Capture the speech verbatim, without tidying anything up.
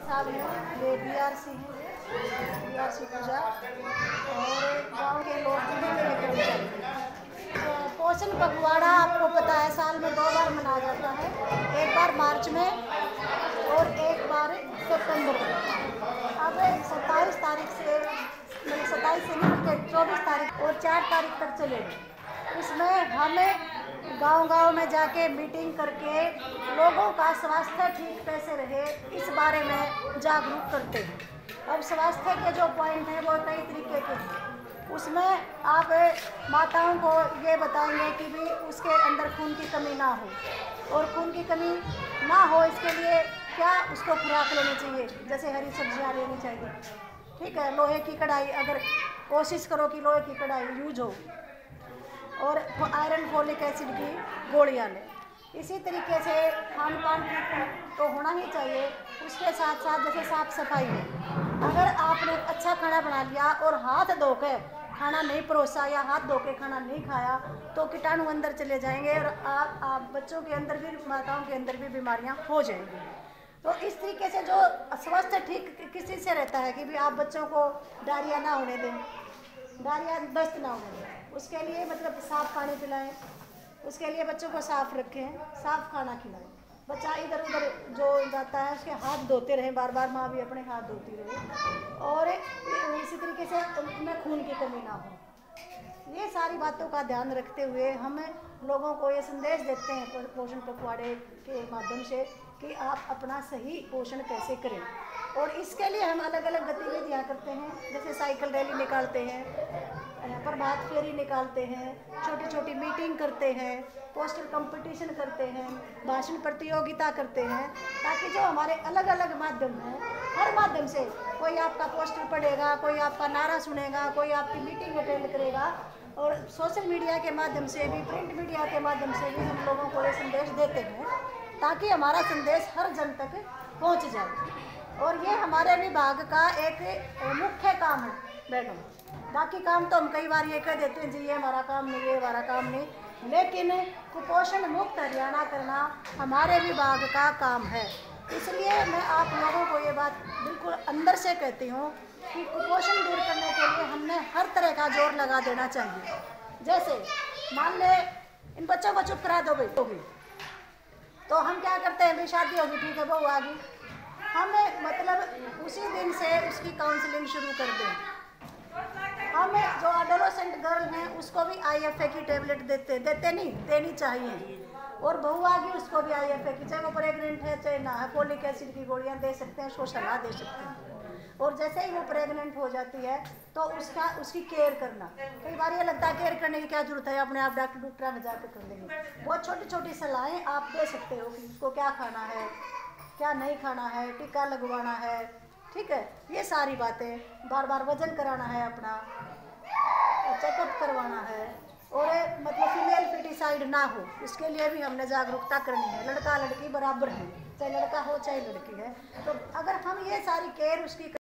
साहब हैं, ये बी आर सी हैं, बी आर सी पूजा, और गांव के लोग जुड़े हुए कर्मचारी। तो पोषण पखवाड़ा आपको पता है साल में दो बार मनाया जाता है, एक बार मार्च में और एक बार सितंबर में। अब सत्ताईस तारीख से मतलब सत्ताईस से नहीं बल्कि चौबीस तारीख और चार तारीख तक चलेगा। इसमें हमें गांव-गांव में जाके मीटिंग करके लोगों का स्वास्थ्य ठीक कैसे रहे इस बारे में जागरूक करते हैं। अब स्वास्थ्य के जो पॉइंट हैं वो कई तरीके के हैं। उसमें आप माताओं को ये बताएंगे कि भी उसके अंदर खून की कमी ना हो, और खून की कमी ना हो इसके लिए क्या उसको खुराक लेनी चाहिए, जैसे हरी सब्जियां लेनी चाहिए, ठीक है। लोहे की कढ़ाई, अगर कोशिश करो कि लोहे की कढ़ाई यूज हो, और आयरन फोलिक एसिड की गोलियां लें। इसी तरीके से खान पान ठीक तो होना ही चाहिए। उसके साथ साथ जैसे साफ़ सफाई है, अगर आपने अच्छा खाना बना लिया और हाथ धो के खाना नहीं परोसा या हाथ धो के खाना नहीं खाया तो कीटाणु अंदर चले जाएंगे और आप, आप बच्चों के अंदर भी, माताओं के अंदर भी बीमारियां हो जाएंगी। तो इस तरीके से जो स्वास्थ्य ठीक किसी से रहता है कि भी आप बच्चों को डायरिया ना होने दें, डायरिया दस्त ना होने दें, उसके लिए मतलब साफ़ पानी पिलाएं, उसके लिए बच्चों को साफ़ रखें, साफ़ खाना खिलाएं। बच्चा इधर उधर जो जाता है उसके हाथ धोते रहें, बार बार माँ भी अपने हाथ धोती रहे, और इसी तरीके से उनमें खून की कमी ना हो। ये सारी बातों का ध्यान रखते हुए हम लोगों को ये संदेश देते हैं पोषण पखवाड़े के माध्यम से कि आप अपना सही पोषण कैसे करें। और इसके लिए हम अलग अलग गतिविधियाँ करते हैं, जैसे साइकिल रैली निकालते हैं, प्रभात फेरी निकालते हैं, छोटी छोटी मीटिंग करते हैं, पोस्टर कंपटीशन करते हैं, भाषण प्रतियोगिता करते हैं, ताकि जो हमारे अलग अलग माध्यम हैं, हर माध्यम से कोई आपका पोस्टर पढ़ेगा, कोई आपका नारा सुनेगा, कोई आपकी मीटिंग अटेंड करेगा, और सोशल मीडिया के माध्यम से भी, प्रिंट मीडिया के माध्यम से भी हम लोगों को ये संदेश देते हैं ताकि हमारा संदेश हर जन तक पहुँच जाए। और ये हमारे विभाग का एक मुख्य काम है मैडम। बाकी काम तो हम कई बार ये कह देते हैं जी ये हमारा काम नहीं, ये हमारा काम नहीं, लेकिन कुपोषण मुक्त हरियाणा करना हमारे विभाग का काम है। इसलिए मैं आप लोगों को ये बात बिल्कुल अंदर से कहती हूँ कि कुपोषण दूर करने के लिए हमने हर तरह का जोर लगा देना चाहिए। जैसे मान ले इन बच्चों को चुप करा दो भाई होगी, तो हम क्या करते हैं, भाई शादी होगी ठीक है बहू आ गई, हम मतलब उसी दिन से उसकी काउंसलिंग शुरू कर दें। हम जो एडोलेसेंट गर्ल हैं उसको भी आई एफ ए की टेबलेट देते देते नहीं देनी चाहिए, और बहू आ गई उसको भी आई एफ ए की, चाहे वो प्रेग्नेंट है चाहे ना है, फोलिक एसिड की गोलियां दे सकते हैं, उसको सलाह दे सकते हैं। और जैसे ही वो प्रेग्नेंट हो जाती है तो उसका उसकी केयर करना, कई बार ये लगता है केयर करने की क्या जरूरत है, अपने आप डॉक्टर डॉक्टर में जाकर कर लेंगे। बहुत छोटी छोटी सलाहें आप दे सकते हो कि उसको क्या खाना है, क्या नहीं खाना है, टीका लगवाना है, ठीक है। ये सारी बातें, बार बार वजन कराना है अपना, चेकअप करवाना है, और मतलब फीमेल फिटिसाइड ना हो इसके लिए भी हमने जागरूकता करनी है। लड़का लड़की बराबर है, चाहे लड़का हो चाहे लड़की है, तो अगर हम ये सारी केयर उसकी